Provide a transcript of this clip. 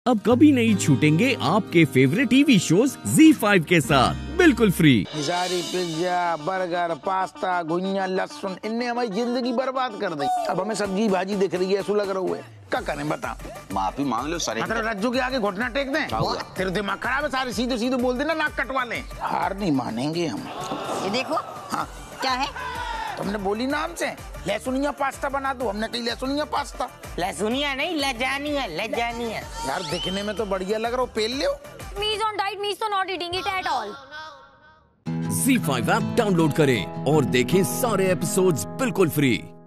अब कभी नहीं छूटेंगे आपके फेवरेट टीवी शोज ZEE5 के साथ बिल्कुल फ्री। निजारी पिज्जा, बर्गर, पास्ता, गुनिया, लहसुन, इनने हमारी जिंदगी बर्बाद कर दी। अब हमें सब्जी भाजी दिख रही है, ऐसा लग रहा है क्या करें बता। माफी मांग लो सर। मतलब रज्जू के आगे घुटना टेक दें? तेरे दिमाग खराब है, सारे सीधे सीधे बोल देना, नाक कटवा लें। हार नहीं मानेंगे हम। ये देखो। हाँ क्या है? तुमने बोली ना हमसे लहसुनिया पास्ता बना दो, हमने कही लहसुनिया पास्ता। लहसुनिया नहीं, लजानिया, लजानिया। यार दिखने में तो बढ़िया लग रहा हो, पेल ले। Me's on diet, me's so not eating it at all. ZEE5 app download करें और देखें सारे एपिसोड्स बिल्कुल फ्री।